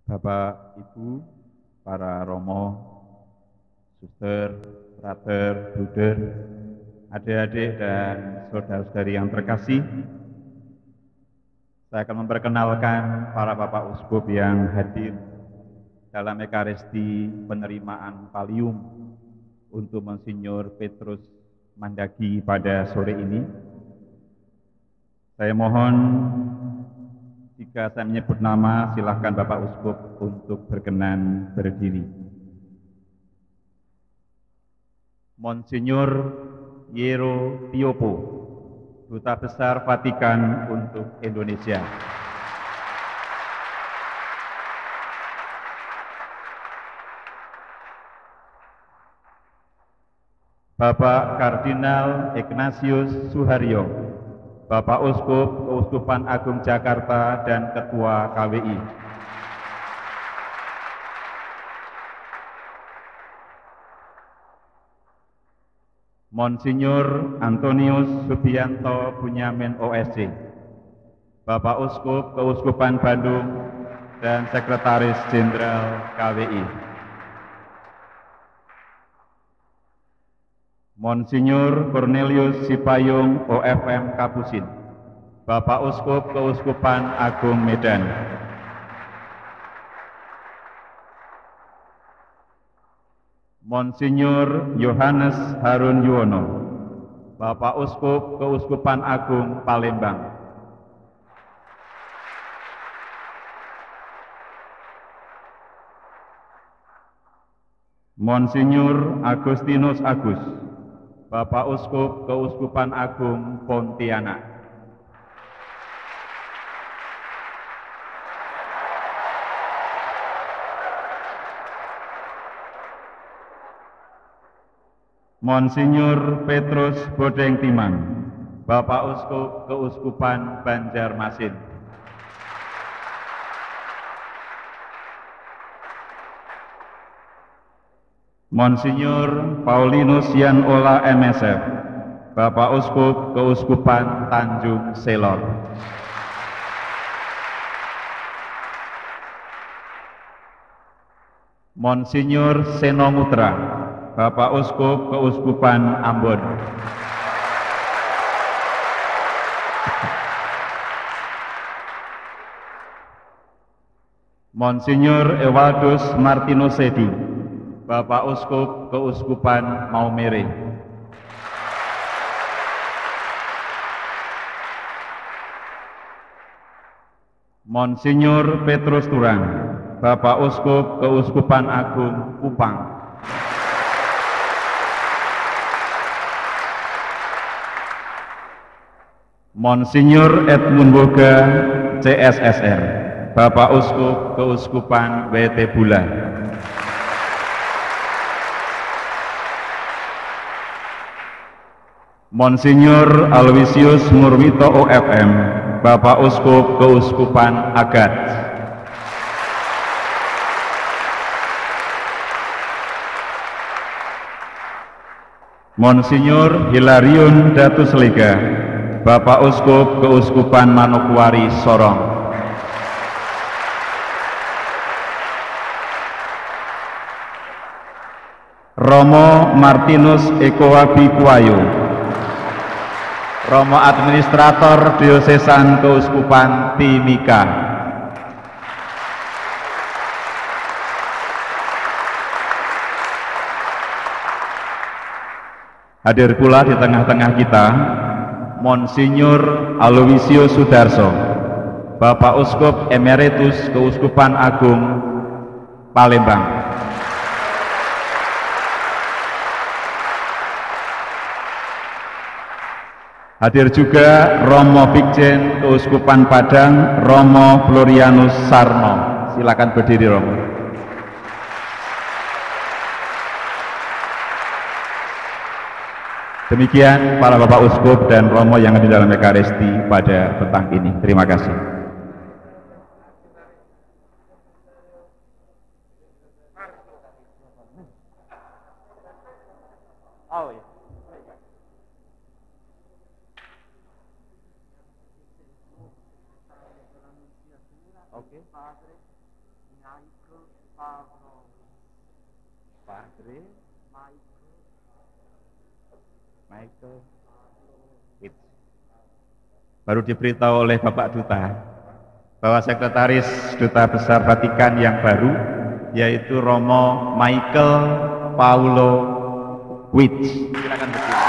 Bapak, Ibu, para romo, suster, frater, bruder, adik-adik dan saudara-saudari yang terkasih, saya akan memperkenalkan para Bapak Uskup yang hadir dalam Ekaristi penerimaan Pallium untuk Monsinyur Petrus Mandagi pada sore ini. Saya mohon jika saya menyebut nama, silakan Bapak Uskup untuk berkenan berdiri. Monsinyur Yero Tiopo, Duta Besar Vatikan untuk Indonesia. Bapak Kardinal Ignatius Suharyo, Bapak Uskup Keuskupan Agung Jakarta dan Ketua KWI. Monsinyur Antonius Subianto Bunyamin OSC, Bapak Uskup Keuskupan Bandung dan Sekretaris Jenderal KWI. Monsinyur Cornelius Sipayung OFM Kapusin, Bapak Uskup Keuskupan Agung Medan. Monsinyur Yohanes Harun Yuwono, Bapak Uskup Keuskupan Agung Palembang. Monsinyur Agustinus Agus, Bapak Uskup Keuskupan Agung Pontianak. Monsinyur Petrus Bodeng Timang, Bapak Uskup Keuskupan Banjarmasin. Monsinyur Paulinus Yan Ola MSF, Bapak Uskup Keuskupan Tanjung Selor. Monsinyur Seno Mutra, Bapak Uskup Keuskupan Ambon. Monsinyur Ewaldus Martinus Sedi, Bapak Uskup Keuskupan Maumere. Monsinyur Petrus Turang, Bapak Uskup Keuskupan Agung Kupang. Monsinyur Edmund Boga, CSSR, Bapak Uskup Keuskupan WT Bula. Monsinyur Aloysius Murwito OFM, Bapak Uskup Keuskupan Agat. Monsinyur Hilarion Datus Lega, Bapak Uskup Keuskupan Manokwari Sorong. Romo Martinus Ekowabi Kuwayo, Romo Administrator Diosesan Keuskupan Timika. Hadir pula di tengah-tengah kita Monsinyur Aloysius Sudarso, Bapak Uskup Emeritus Keuskupan Agung Palembang. Hadir juga Romo Bikjen Keuskupan Padang, Romo Florianus Sarno. Silakan berdiri, Romo. Demikian para Bapak Uskup dan Romo yang ada di dalam Ekaristi pada petang ini. Terima kasih. Oh, ya. Oke. Padre Michael Witz. Baru diberitahu oleh Bapak Duta bahwa Sekretaris Duta Besar Vatikan yang baru yaitu Romo Michael Paulo Witz. Silakan berdiri.